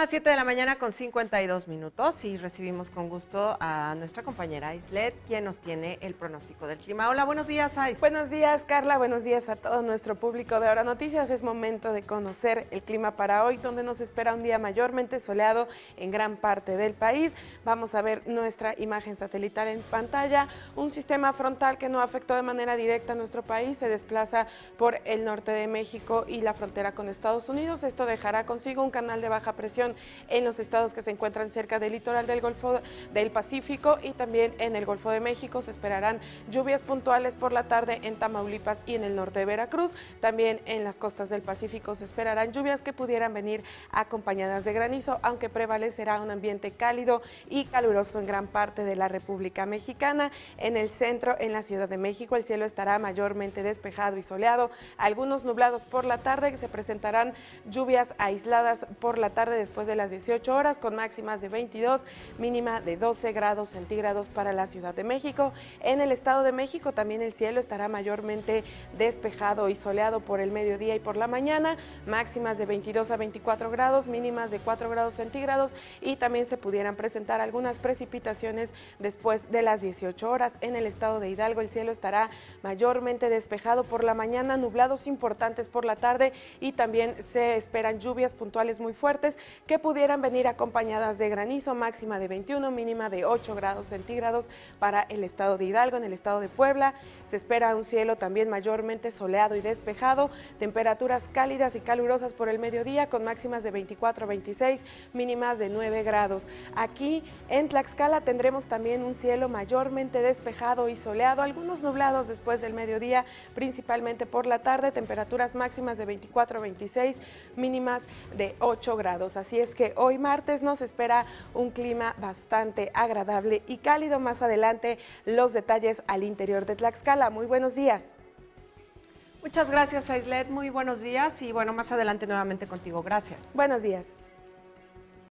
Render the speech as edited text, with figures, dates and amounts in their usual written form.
las 7 de la mañana con 52 minutos y recibimos con gusto a nuestra compañera Aislet, quien nos tiene el pronóstico del clima. Hola, buenos días, Ais. Buenos días, Carla. Buenos días a todo nuestro público de Ahora Noticias. Es momento de conocer el clima para hoy, donde nos espera un día mayormente soleado en gran parte del país. Vamos a ver nuestra imagen satelital en pantalla. Un sistema frontal que no afectó de manera directa a nuestro país se desplaza por el norte de México y la frontera con Estados Unidos. Esto dejará consigo un canal de baja presión en los estados que se encuentran cerca del litoral del Golfo del Pacífico y también en el Golfo de México. Se esperarán lluvias puntuales por la tarde en Tamaulipas y en el norte de Veracruz. También en las costas del Pacífico se esperarán lluvias que pudieran venir acompañadas de granizo, aunque prevalecerá un ambiente cálido y caluroso en gran parte de la República Mexicana. En el centro, en la Ciudad de México, el cielo estará mayormente despejado y soleado, algunos nublados por la tarde, que se presentarán lluvias aisladas por la tarde después de las 18 horas, con máximas de 22, mínima de 12 grados centígrados para la Ciudad de México. En el Estado de México también el cielo estará mayormente despejado y soleado por el mediodía y por la mañana, máximas de 22 a 24 grados, mínimas de 4 grados centígrados, y también se pudieran presentar algunas precipitaciones después de las 18 horas. En el estado de Hidalgo el cielo estará mayormente despejado por la mañana, nublados importantes por la tarde, y también se esperan lluvias puntuales muy fuertes que pudieran venir acompañadas de granizo, máxima de 21, mínima de 8 grados centígrados para el estado de Hidalgo. En el estado de Puebla se espera un cielo también mayormente soleado y despejado, temperaturas cálidas y calurosas por el mediodía, con máximas de 24 a 26, mínimas de 9 grados. Aquí en Tlaxcala tendremos también un cielo mayormente despejado y soleado, algunos nublados después del mediodía, principalmente por la tarde, temperaturas máximas de 24 a 26, mínimas de 8 grados. Así es que hoy martes nos espera un clima bastante agradable y cálido. Más adelante los detalles al interior de Tlaxcala. Muy buenos días. Muchas gracias, Aislet. Muy buenos días y bueno, más adelante nuevamente contigo. Gracias. Buenos días.